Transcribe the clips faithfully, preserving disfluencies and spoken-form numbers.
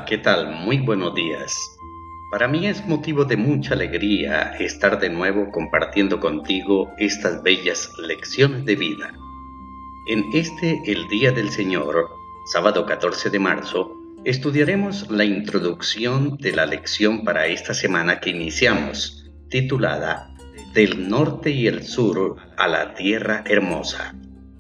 ¿qué tal? Muy buenos días. Para mí es motivo de mucha alegría estar de nuevo compartiendo contigo estas bellas lecciones de vida. En este, el Día del Señor, sábado catorce de marzo, estudiaremos la introducción de la lección para esta semana que iniciamos, titulada Del norte y el sur a la tierra hermosa.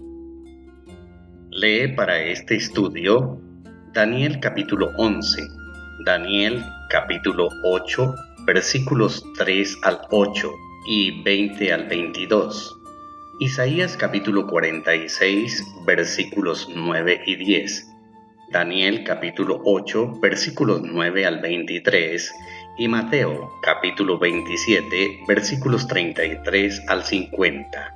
Lee para este estudio Daniel capítulo once, Daniel capítulo ocho, versículos tres al ocho y veinte al veintidós, Isaías capítulo cuarenta y seis, versículos nueve y diez, Daniel capítulo ocho, versículos nueve al veintitrés y Mateo capítulo veintisiete, versículos treinta y tres al cincuenta.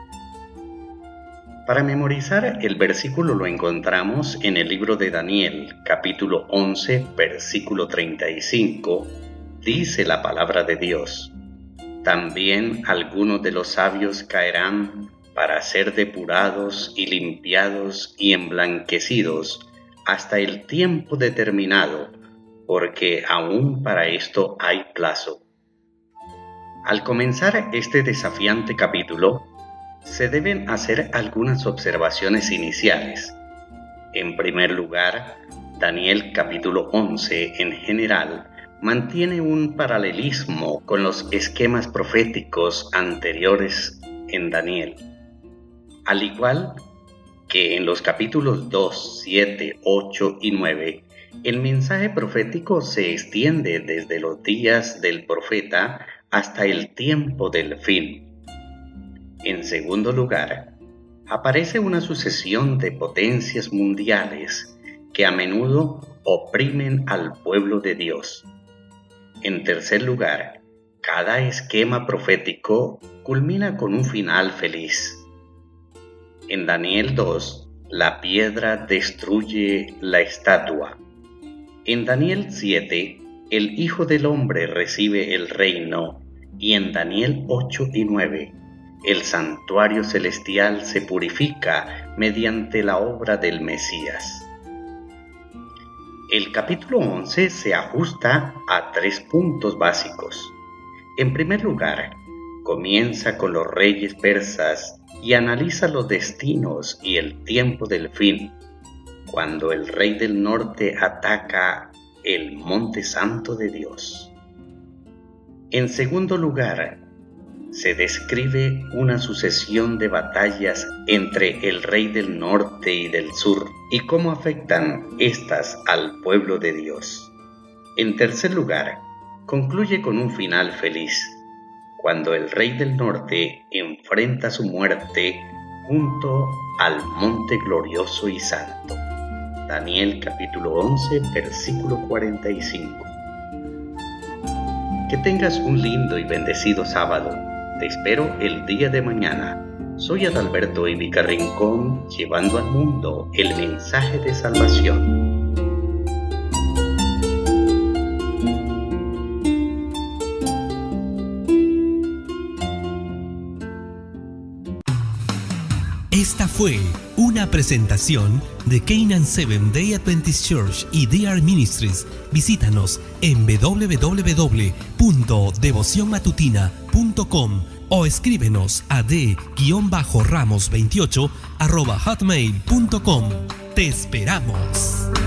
Para memorizar el versículo lo encontramos en el libro de Daniel, capítulo once, versículo treinta y cinco, dice la palabra de Dios: También algunos de los sabios caerán para ser depurados y limpiados y emblanquecidos hasta el tiempo determinado, porque aún para esto hay plazo. Al comenzar este desafiante capítulo, se deben hacer algunas observaciones iniciales. En primer lugar, Daniel capítulo once en general mantiene un paralelismo con los esquemas proféticos anteriores en Daniel. Al igual que en los capítulos dos, siete, ocho y nueve, el mensaje profético se extiende desde los días del profeta hasta el tiempo del fin. En segundo lugar, aparece una sucesión de potencias mundiales que a menudo oprimen al pueblo de Dios. En tercer lugar, cada esquema profético culmina con un final feliz. En Daniel dos, la piedra destruye la estatua. En Daniel siete, el Hijo del Hombre recibe el reino. Y en Daniel ocho y nueve, el santuario celestial se purifica mediante la obra del Mesías. El capítulo once se ajusta a tres puntos básicos. En primer lugar, comienza con los reyes persas y analiza los destinos y el tiempo del fin, cuando el rey del norte ataca el monte santo de Dios. En segundo lugar, se describe una sucesión de batallas entre el rey del norte y del sur y cómo afectan estas al pueblo de Dios. En tercer lugar, concluye con un final feliz, cuando el rey del norte enfrenta su muerte junto al monte glorioso y santo. Daniel capítulo once, versículo cuarenta y cinco. Que tengas un lindo y bendecido sábado. Te espero el día de mañana. Soy Adalberto Ivica Rincón, llevando al mundo el mensaje de salvación. Esta fue una presentación de Canaan Seventh Day Adventist Church y D R Ministries. Visítanos en w w w punto devoción matutina punto com o escríbenos a d ramos veintiocho arroba hotmail punto com. ¡Te esperamos!